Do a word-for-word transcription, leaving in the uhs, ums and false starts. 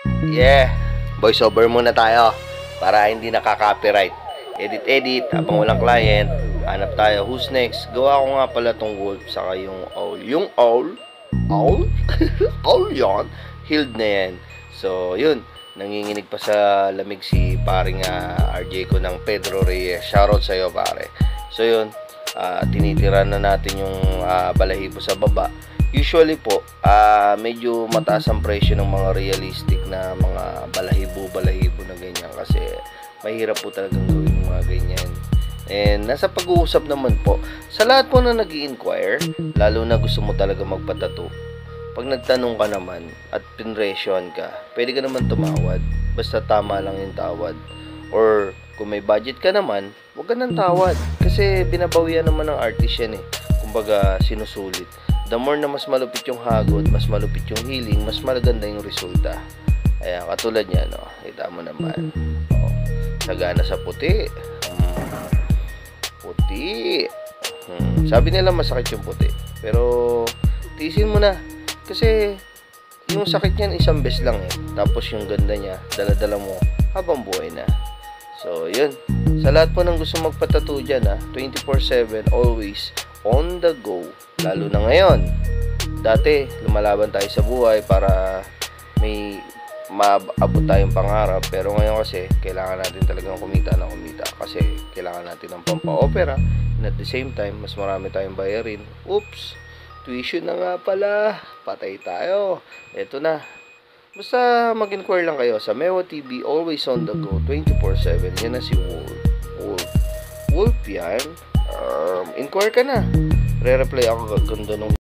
Yeah, voice over muna tayo para hindi nakaka-copyright. Edit, edit, habang walang client, hanap tayo. Who's next? Gawa ko nga pala tong wolf, saka yung owl. Yung owl? Owl? Owl yon. Healed na yan. So, yun. Nanginginig pa sa lamig si paring uh, R J ko ng Pedro Reyes. Shoutout sa'yo, pare. So, yun. Uh, tinitira na natin yung uh, balahibo sa baba. Usually po, uh, medyo mataas ang presyo ng mga realistic na mga balahibo-balahibo na ganyan kasi mahirap po talagang gawin yung mga ganyan. And nasa pag-uusap naman po, sa lahat po na nag-i-inquire, lalo na gusto mo talaga magpatato, pag nagtanong ka naman at pinresyohan ka, pwede ka naman tumawad, basta tama lang yung tawad. Or kung may budget ka naman, huwag ka nang tawad kasi binabawian naman ng artist yan eh. Kumbaga sinusulit. The more na mas malupit yung hagod, mas malupit yung healing, mas maganda yung resulta. Ayan, katulad niya, no? Kita mo naman. Oh, sagana sa puti. Hmm. Puti. Hmm. Sabi nila masakit yung puti. Pero, tiisin mo na. Kasi, yung sakit niyan isang beses lang eh. Tapos yung ganda niya, dala-dala mo habang buhay na. So, yun. Sa lahat po ng gusto magpatattoo dyan, ha, twenty-four seven, always on the go. Lalo na ngayon. Dati, lumalaban tayo sa buhay para may maabot tayong pangarap. Pero ngayon kasi, kailangan natin talagang kumita na kumita. Kasi, kailangan natin ng pampa-opera. And at the same time, mas marami tayong bayarin. Oops! Tuition na nga pala. Patay tayo. Eto na. Basta mag-inquire lang kayo sa Mewa T V, always on the go, twenty-four seven. Yan na si Wolf. Wolf. Wolf yan. Um, inquire ka na. Re-reply ako ganda nung